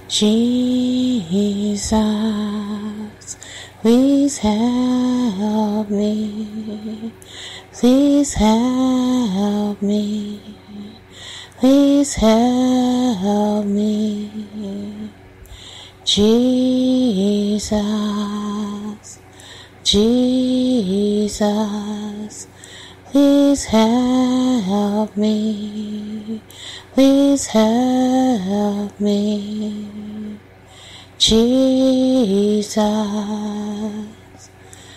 Jesus, please help me. Please help me. Please help me. Jesus, Jesus, please help me. Please help me. Jesus,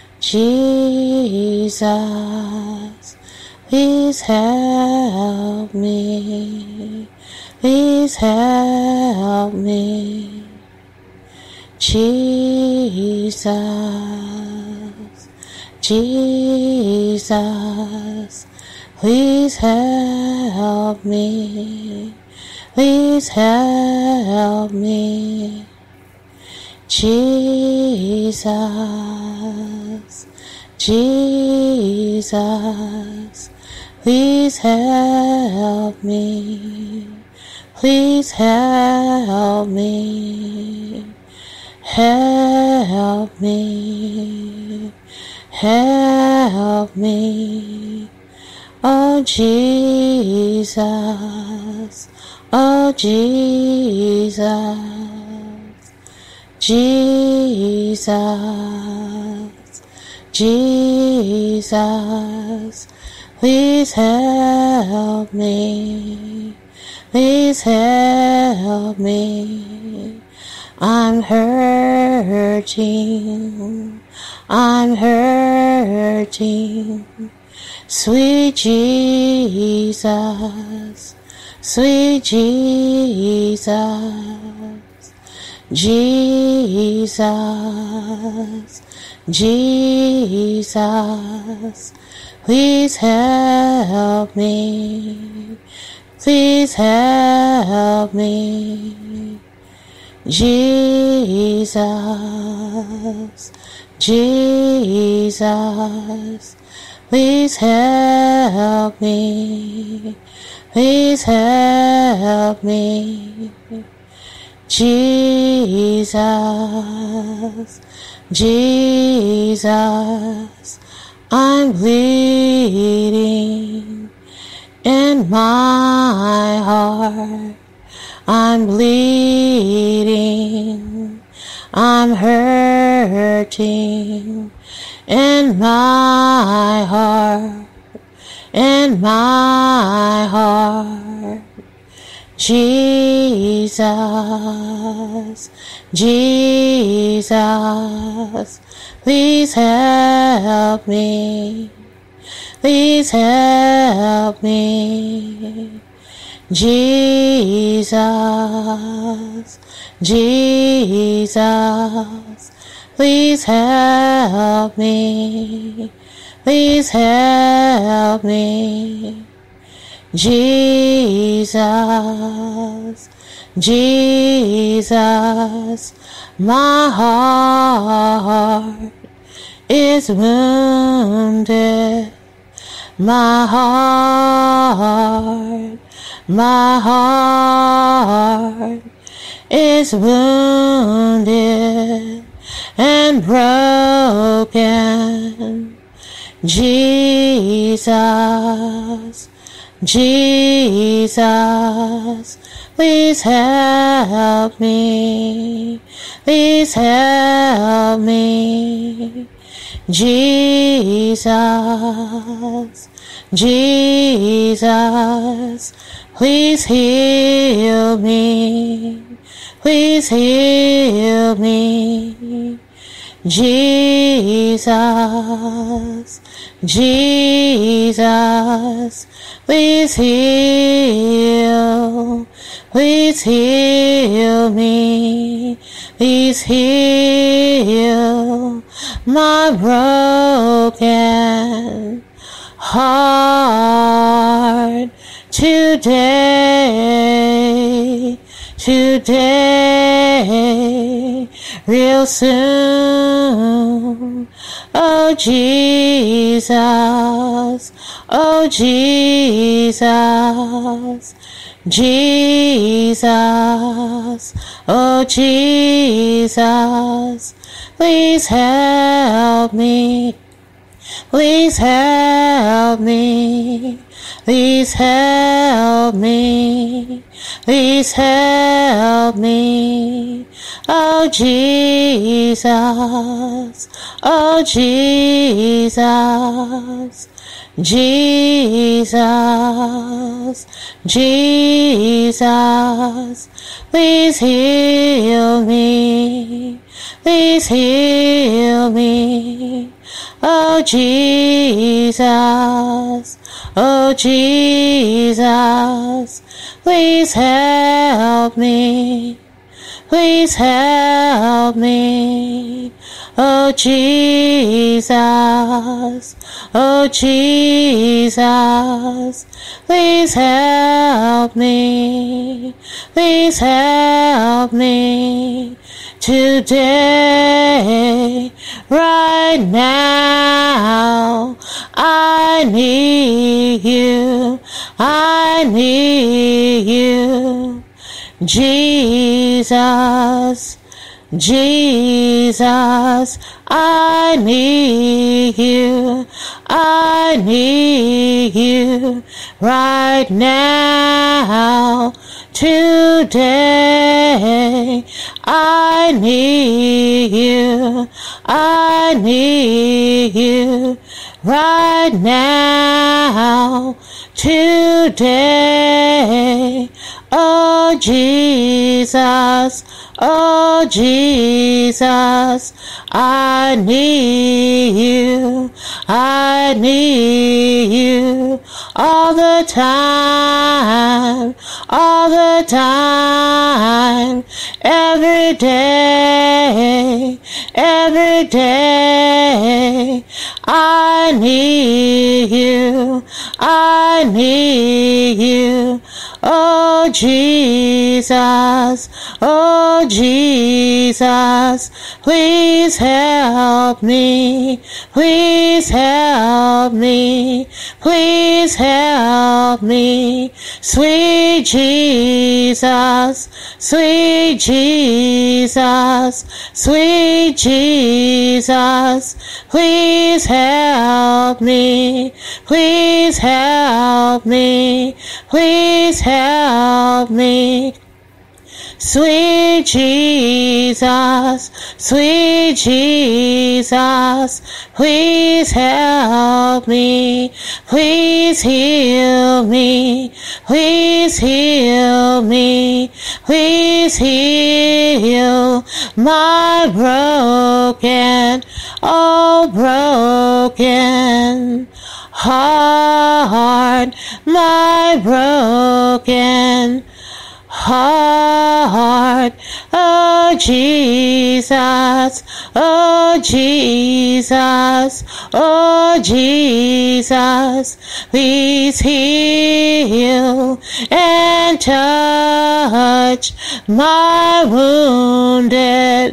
Jesus, please help me. Please help me. Jesus, Jesus, please help me. Please help me. Jesus, Jesus, please help me. Please help me. Help me. Help me. Oh Jesus, oh Jesus, Jesus, Jesus, please help me. Please help me. I'm hurting. I'm hurting. Sweet Jesus, sweet Jesus, Jesus, Jesus, please help me. Please help me. Jesus, Jesus, please help me. Please help me. Jesus, Jesus, I'm bleeding in my heart. I'm bleeding. I'm hurting in my heart. In my heart. Jesus, Jesus, please help me. Please help me. Jesus, Jesus, please help me. Please help me. Jesus, Jesus, my heart is wounded. My heart is wounded and broken. Jesus, Jesus, please help me. Please help me. Jesus, Jesus, please heal me. Please heal me. Jesus, Jesus, please heal. Please heal me. Please heal my broken heart today, today, real soon. Oh Jesus, oh Jesus, Jesus, oh Jesus, please help me. Please help me. Please help me. Please help me. Oh Jesus, oh Jesus, Jesus, Jesus, please heal me. Please heal me. Oh Jesus, oh Jesus, please help me. Please help me. Oh Jesus, oh Jesus, please help me. Please help me. Today, right now, I need you. I need you. Jesus, Jesus, I need you. I need you right now. Today, I need you. I need you right now. Today, oh Jesus, oh Jesus, I need you. I need you all the time, all the time, every day, every day. I need you. I need you. Oh Jesus, oh Jesus, please help me. Please help me. Please help me. Sweet Jesus, sweet Jesus, sweet Jesus, please help me. Please help me. Please help me. Sweet Jesus, sweet Jesus, please help me. Please heal me. Please heal me. Please heal my broken, oh broken heart, my broken heart. Oh Jesus, oh Jesus, oh Jesus, please heal and touch my wounded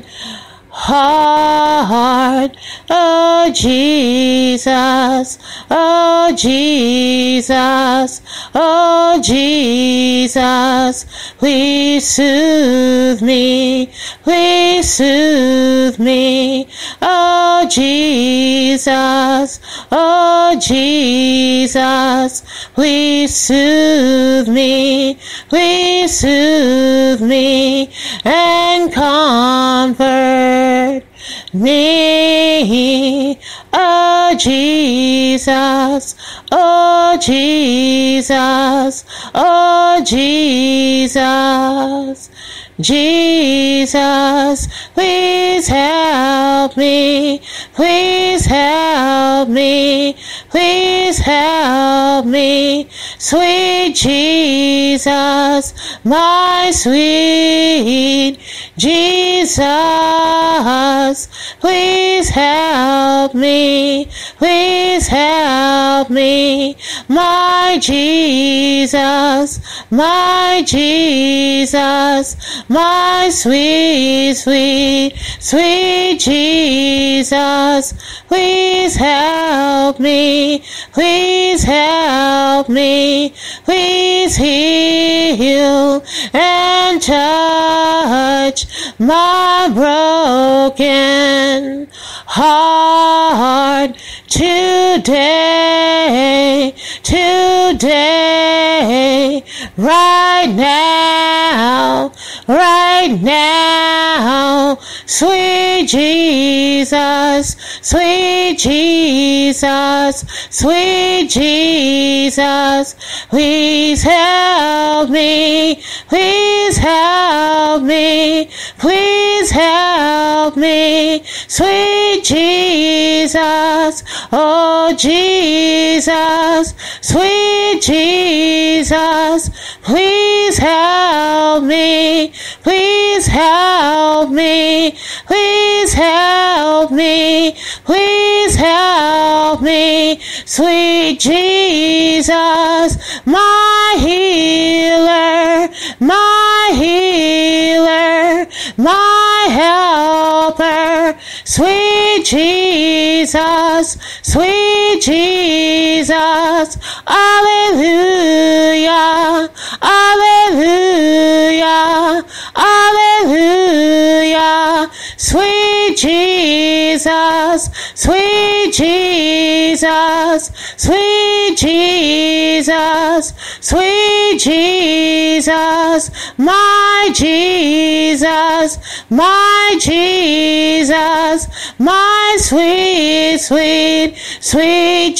heart. Oh Jesus, oh Jesus, oh Jesus, please soothe me. Please soothe me. Oh Jesus, oh Jesus, please soothe me. Please soothe me and comfort me. Oh Jesus, oh Jesus, oh Jesus, Jesus, please help me. Please help me. Please help me. Sweet Jesus, my sweet Jesus, please help me. Please help me. me, my Jesus, my Jesus, my sweet, sweet, sweet Jesus. Please help me, please help me, please heal and touch my broken heart today, today, right now, sweet Jesus, sweet Jesus, sweet Jesus, please help me, please help me, please help me, sweet Jesus, oh Jesus, sweet Jesus, please help me, please help me, please help me, please help me, sweet Jesus, my healer, my healer, my helper, sweet Jesus, sweet Jesus, alleluia, alleluia, alleluia, sweet Jesus, sweet Jesus, sweet Jesus, sweet Jesus, my Jesus, my Jesus, my sweet, sweet, sweet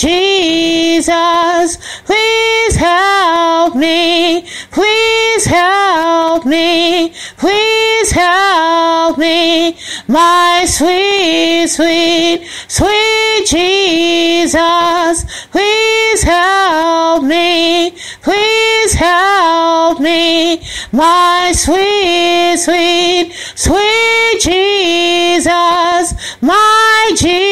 Jesus, please help me, please help me, please help me, my sweet, sweet, sweet Jesus, please help me, please help me, my sweet, sweet, sweet Jesus, my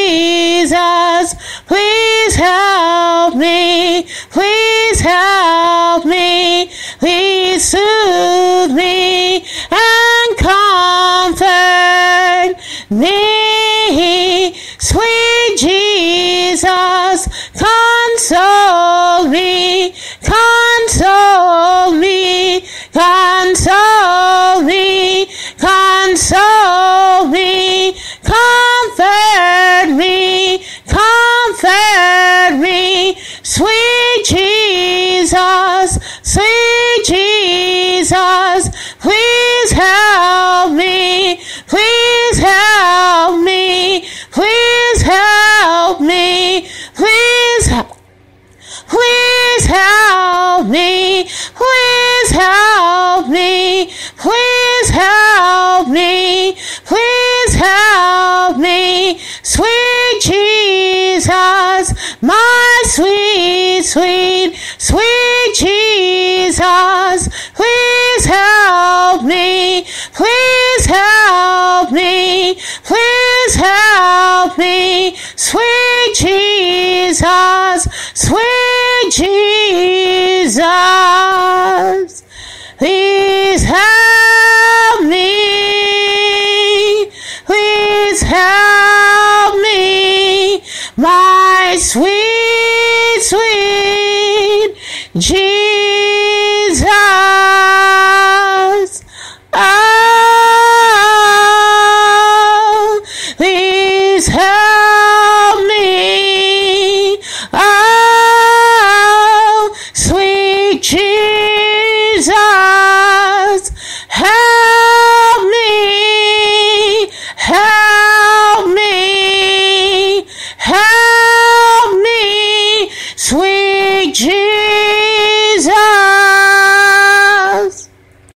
Jesus, please help me, please help me, please soothe me and comfort me, sweet Jesus, console me, console me, console me, console me, comfort me, comfort me, sweet Jesus, sweet Jesus, please help me, please help me, please help me, please help. Please help me, please help me, please help me, please help me, sweet Jesus, my sweet, sweet, sweet Jesus, please help me,